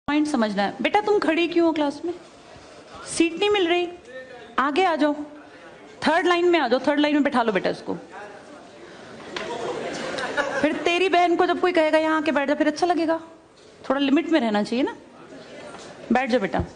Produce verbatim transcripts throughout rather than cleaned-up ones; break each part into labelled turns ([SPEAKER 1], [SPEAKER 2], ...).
[SPEAKER 1] Point समझना है। बेटा तुम खड़ी क्यों हो क्लास में? सीट नहीं मिल रही, आगे आ जाओ, थर्ड लाइन में आ जाओ, थर्ड लाइन में बैठा लो बेटा इसको। फिर तेरी बहन को जब कोई कहेगा यहाँ आके बैठ जा, फिर अच्छा लगेगा? थोड़ा लिमिट में रहना चाहिए ना। बैठ जाओ बेटा।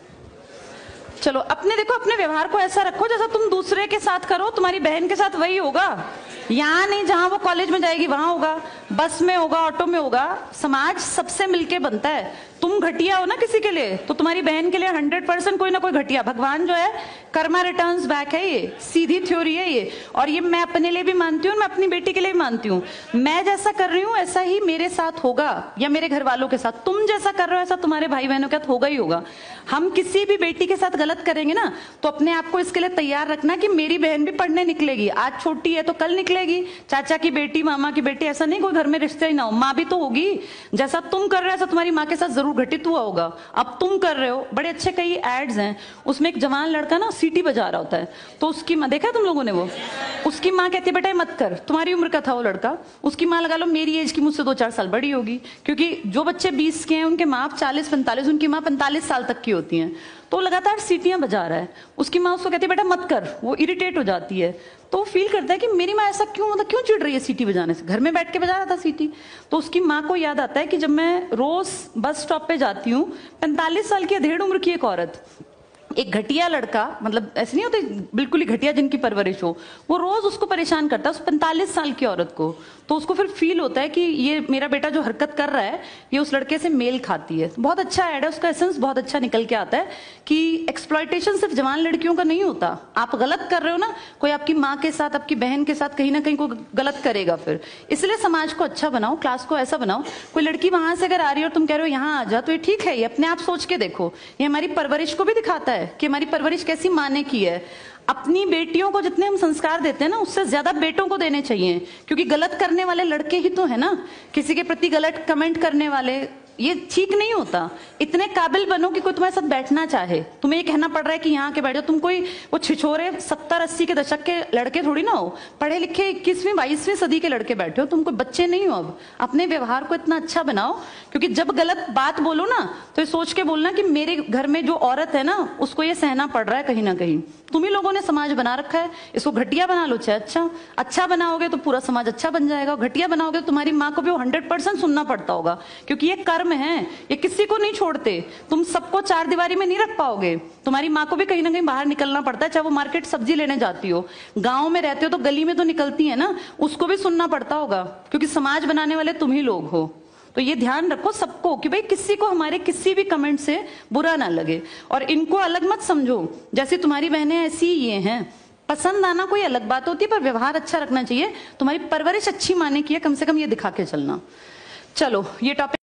[SPEAKER 1] चलो अपने देखो, अपने व्यवहार को ऐसा रखो जैसा तुम दूसरे के साथ करो, तुम्हारी बहन के साथ वही होगा। यहाँ नहीं, जहां वो कॉलेज में जाएगी वहां होगा, बस में होगा, ऑटो में होगा। समाज सबसे मिलके बनता है। तुम घटिया हो ना किसी के लिए, तो तुम्हारी बहन के लिए हंड्रेड परसेंट कोई ना कोई घटिया। भगवान जो है कर्मा रिटर्न्स बैक है, ये सीधी थ्योरी है ये। और ये मैं अपने लिए भी मानती हूँ, मैं अपनी बेटी के लिए भी मानती हूँ। मैं जैसा कर रही हूँ ऐसा ही मेरे साथ होगा, या मेरे घर वालों के साथ। तुम जैसा कर रहे हो ऐसा तुम्हारे भाई बहनों के साथ होगा ही होगा। हम किसी भी बेटी के साथ गलत करेंगे ना, तो अपने आप को इसके लिए तैयार रखना कि मेरी बहन भी पढ़ने निकलेगी। आज छोटी है तो कल निकलेगी। चाचा की बेटी, मामा की बेटी, ऐसा नहीं कोई घर में रिश्ते ही ना हो, माँ भी तो होगी। जैसा तुम कर रहे हो ऐसा तुम्हारी माँ के साथ जरूर घटित हुआ होगा। अब तुम कर रहे हो, बड़े अच्छे कई एड्स हैं, उसमें एक जवान लड़का ना सीटी बजा रहा होता है, तो उसकी माँ, देखा तुम लोगों ने वो, उसकी माँ कहती है बेटा मत कर। तुम्हारी उम्र का था वो लड़का, उसकी माँ लगा लो मेरी एज की, मुझसे दो चार साल बड़ी होगी, क्योंकि जो बच्चे बीस के हैं उनके माँ चालीस पैंतालीस, उनकी माँ पैंतालीस साल तक की होती हैं। तो लगातार सीटियां बजा रहा है, उसकी माँ उसको कहती है बेटा मत कर, वो इरिटेट हो जाती है। तो वो फील करता है कि मेरी माँ ऐसा क्यों, मतलब क्यों चिढ़ रही है सीटी बजाने से, घर में बैठ के बजा रहा था सीटी। तो उसकी माँ को याद आता है कि जब मैं रोज बस स्टॉप पे जाती हूँ, पैंतालीस साल की अधेड़ उम्र की एक औरत, एक घटिया लड़का, मतलब ऐसे नहीं होते बिल्कुल ही घटिया जिनकी परवरिश हो, वो रोज उसको परेशान करता है, उस पैंतालीस साल की औरत को। तो उसको फिर फील होता है कि ये मेरा बेटा जो हरकत कर रहा है ये उस लड़के से मेल खाती है। बहुत अच्छा ऐड है, उसका एसेंस बहुत अच्छा निकल के आता है कि एक्सप्लॉयटेशन सिर्फ जवान लड़कियों का नहीं होता। आप गलत कर रहे हो ना, कोई आपकी माँ के साथ, आपकी बहन के साथ कहीं ना कहीं कोई गलत करेगा फिर। इसलिए समाज को अच्छा बनाओ, क्लास को ऐसा बनाओ, कोई लड़की वहां से अगर आ रही है और तुम कह रहे हो यहाँ आ जा, तो ये ठीक है, ये अपने आप सोच के देखो, ये हमारी परवरिश को भी दिखाता है कि हमारी परवरिश कैसी माँ ने की है। अपनी बेटियों को जितने हम संस्कार देते हैं ना, उससे ज्यादा बेटों को देने चाहिए, क्योंकि गलत करने वाले लड़के ही तो है ना, किसी के प्रति गलत कमेंट करने वाले। ये ठीक नहीं होता। इतने काबिल बनो कि कोई तुम्हारे साथ बैठना चाहे। तुम्हें ये कहना पड़ रहा है कि यहाँ के बैठ जाओ, तुम कोई वो छिछोरे सत्तर अस्सी के दशक के लड़के थोड़ी ना हो, पढ़े लिखे इक्कीसवीं बाईसवीं सदी के लड़के बैठे हो, तुम कोई बच्चे नहीं हो। अब अपने व्यवहार को इतना अच्छा बनाओ, क्योंकि जब गलत बात बोलो ना तो ये सोच के बोलना कि मेरे घर में जो औरत है ना उसको ये सहना पड़ रहा है कहीं ना कहीं। तुम ही लोगों ने समाज बना रखा है, इसको घटिया बना लो चाहे अच्छा। अच्छा बनाओगे तो पूरा समाज अच्छा बन जाएगा, घटिया बनाओगे तो तुम्हारी माँ को भी वो हंड्रेड परसेंट सुनना पड़ता होगा, क्योंकि ये कर्म है, ये किसी को नहीं छोड़ते। तुम सबको चार दीवारी में नहीं रख पाओगे, तुम्हारी माँ को भी कहीं ना कहीं बाहर निकलना पड़ता है, चाहे वो मार्केट सब्जी लेने जाती हो, गांव में रहते हो तो गली में तो निकलती है ना, उसको भी सुनना पड़ता होगा, क्योंकि समाज बनाने वाले तुम ही लोग हो। तो ये ध्यान रखो सबको कि भाई किसी को हमारे किसी भी कमेंट से बुरा ना लगे, और इनको अलग मत समझो। जैसी तुम्हारी बहनें ऐसी ही ये हैं। पसंद आना कोई अलग बात होती है, पर व्यवहार अच्छा रखना चाहिए। तुम्हारी परवरिश अच्छी माने की है, कम से कम ये दिखा के चलना। चलो ये टॉपिक